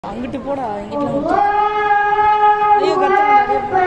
அங்கிட்டு போடா இங்கிட்டு ஐயோ கத்த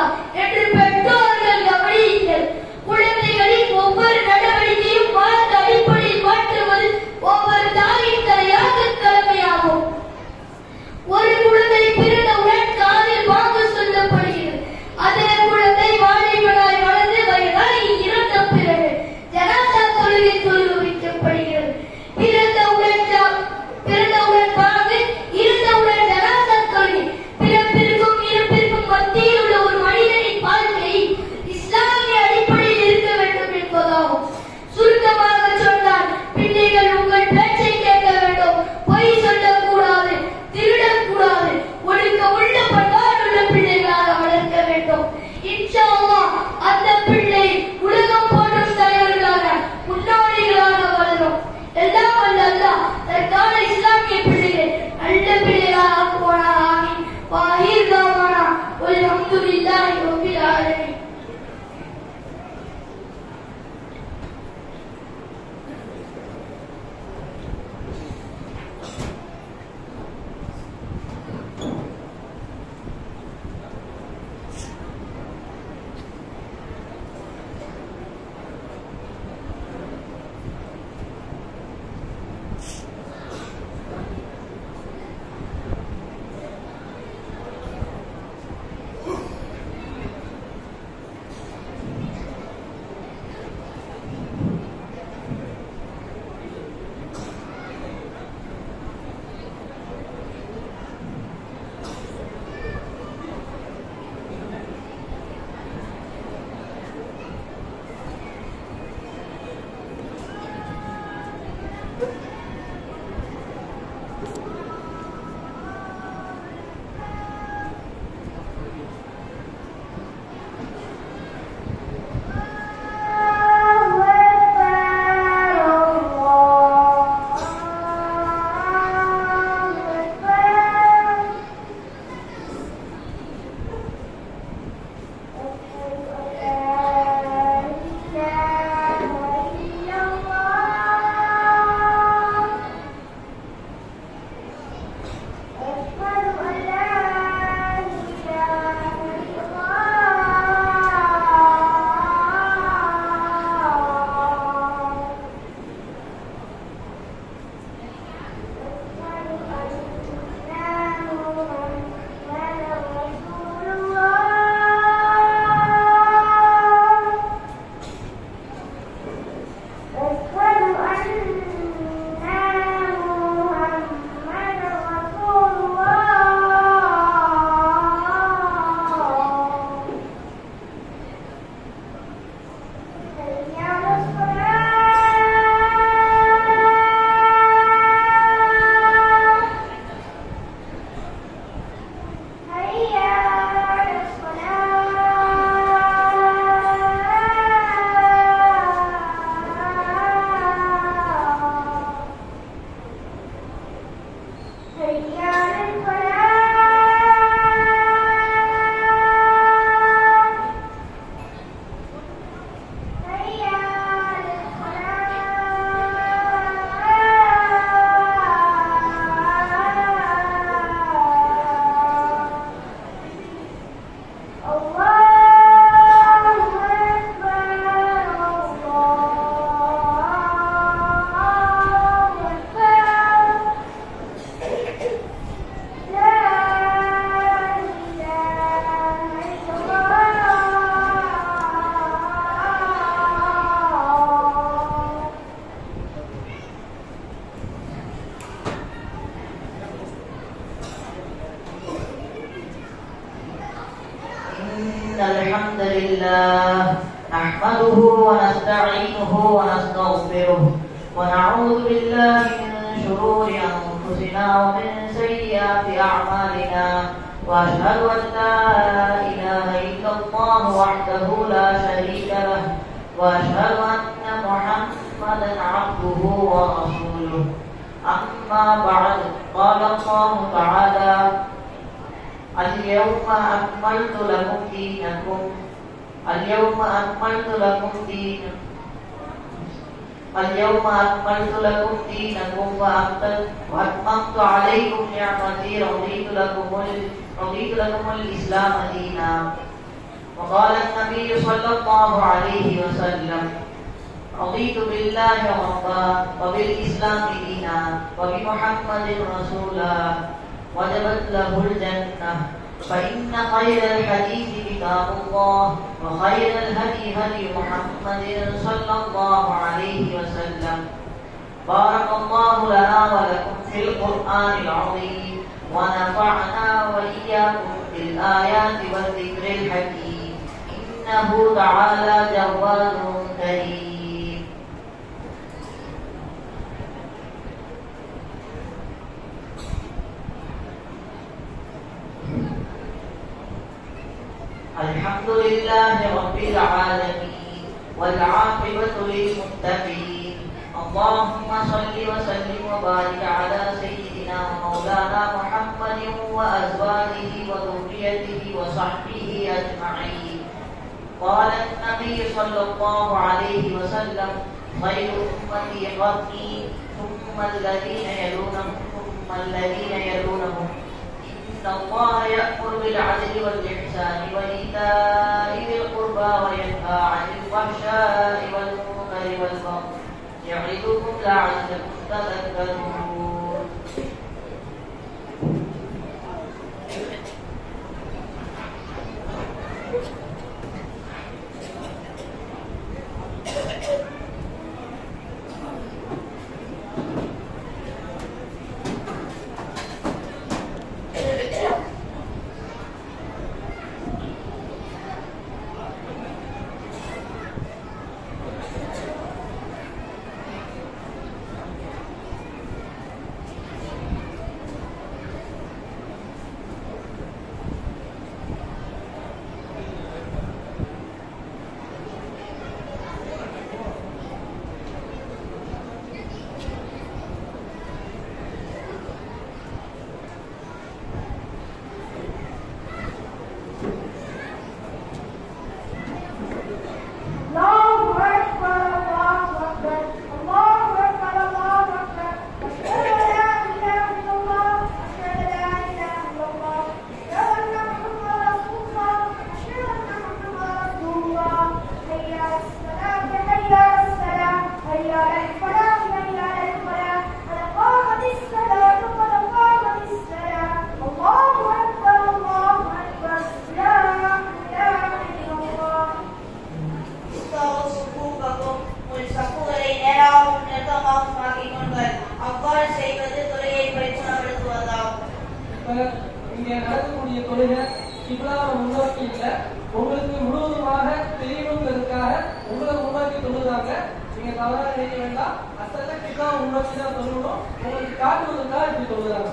என்று பெற்றோர்கள் கவனியுங்கள். குழந்தைகளின் ஒவ்வொரு நடவடிக்கையும் மார்க்க அடிப்படையில் மாற்றுவது ஒவ்வொரு தாயின் கடமையாகும். ஒரு குழந்தை பிறந்தவுடன் காதில் வாங்க சொல்லப்படுகிறது. அதே குழந்தை வாலிபனாய் வளர்ந்து வயதாகி இறந்த பிறகு ஜனாசா தொழுகை வைக்கப்படுகிறது. பிறந்தவுடன் வாழ்ந்து இருந்தவுடன் ஜனாசா தொழுகை. பிறப்பிற்கும் இறப்பிற்கும் மத்தியில் உள்ள ஒரு மனிதனின் வாழ்க்கை இஸ்லாமிய அடிப்படையில் இருக்க வேண்டும் என்பதாகும். சுருக்கமாக சொன்னால், பிள்ளைகள் உங்கள் பேச்சை கேட்க வேண்டும், பொய் சொல்லக்கூடாது, திருடக்கூடாது, ஒழுக்க உள்ள பண்பாடுள்ள பிள்ளைகளாக வளர்க்க வேண்டும். இன்ஷா அல்லாஹ் அந்த பிள்ளை உலகம் போற்றும் தலைவர்களாக முன்னோடிகளாக வளரும். எல்லாம் வல்ல அல்லாஹ் தற்கால இஸ்லாமிய பிள்ளைகள் நல்ல பிள்ளைகளாக ஆக்குவானா. ஆமீன். வாஹிர் தாவானா வல்ஹம்துலில்லாஹி ரப்பில் ஆலமீன். الحمد لله نحمده ونستعينه ونستغفره ونعوذ بالله من شرور أنفسنا ومن سيئات أعمالنا وأشهد أن لا إله إلا الله وحده لا شريك له وأشهد أن محمدا عبده ورسوله أما بعد قال الله تعالى اليوم أكملت لكم دينكم وأتممت عليكم نعمتي رضيت لكم الإسلام دينا وقال النبي صلى الله عليه وسلم: رضيت بالله ربا وبالإسلام دينا وبمحمد رسولا وجبت له الجنة. فإن خير الحديث كتاب الله وخير الهدي هدي محمد صلى الله عليه وسلم. بارك الله لنا ولكم في القرآن العظيم ونفعنا وإياكم بالآيات والذكر الحكيم، إنه تعالى جواد كريم. الحمد لله رب العالمين والعاقبة للمتقين. اللهم صل وسلم وبارك على سيدنا ومولانا محمد وأزواجه وذريته وصحبه أجمعين. قال النبي صلى الله عليه وسلم: خير أمتي قرني ثم الذين يلونهم ثم الذين يلونهم. إن الله يأمر بالعدل والإحسان وإيتاء ذي القربى وينهى عن الفحشاء والمنكر والبغي يعظكم لعلكم تذكرون. இங்கே நடக்கக்கூடிய தொழுகை கிப்லாவை முன்னோக்கி இல்லை, உங்களுக்கு முழுவதுமாக தெரியணுங்கிறதுக்காக உங்களை முன்னோக்கி தொழுதாங்க. நீங்க தவறாக நினைக்க வேண்டாம். அசல்ல கிப்லாவை முன்னோக்கி தான் தொழுகணும். உங்களுக்கு காட்டுவதற்காக இப்படி தொழுதாங்க.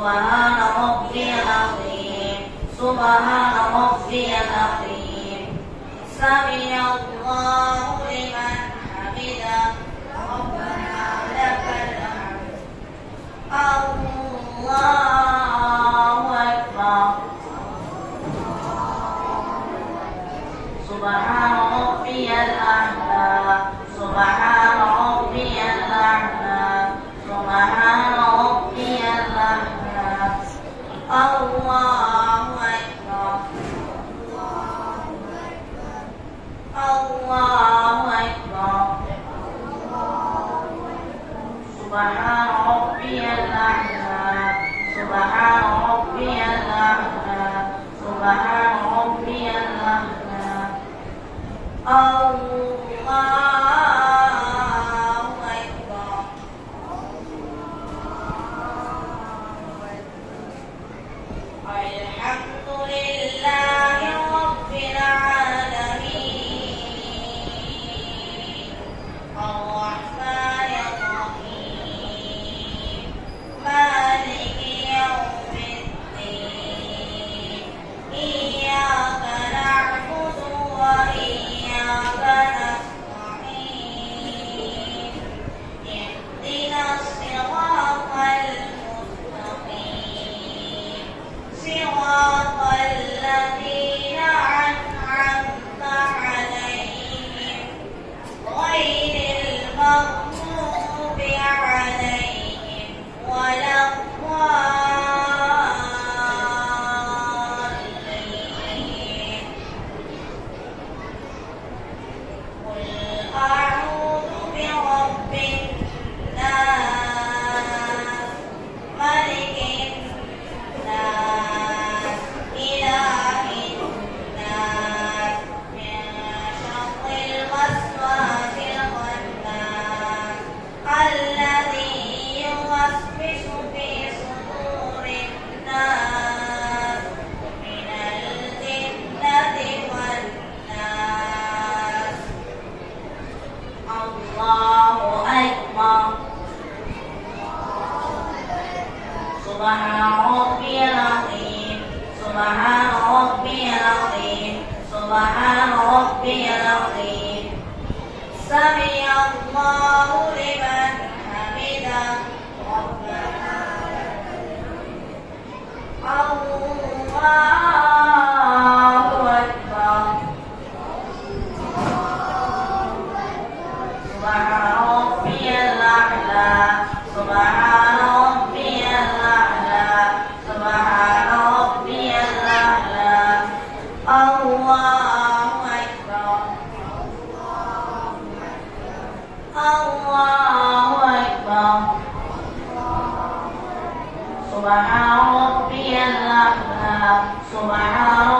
سبحان ربي العظيم سبحان ربي العظيم سمع الله لمن حمده ربنا لك الحمد الله أكبر سبحان ربي الأعلى سبحان ربي الأعلى سبحان ربي الأعلى الله أكبر الله أكبر سبحان ربي الأعلى سبحان ربي الأعلى سبحان ربي الأعلى الله أكبر الحمد لله رب العالمين الرحمن الرحيم مالك يوم الدين إياك نعبد وإياك نستعين اهدنا الصراط المستقيم صراط الذين أنعمت عليهم غير المغضوب عليهم ولا الضالين قل أعوذ برب الناس ملك الناس إله الناس من شر الوسواس الخناس الذي يوسوس في صدور الناس من الجنة والناس الله أكبر سبحان ربي العظيم سبحان ربي العظيم سبحان ربي العظيم سمع الله لمن حمده ربنا الله أكبر سبحان ربي الأعلى سبحان ربي الأعلى سبحان ربي الأعلى الله أكبر الله أكبر سبحان ربي الأعلى سبحان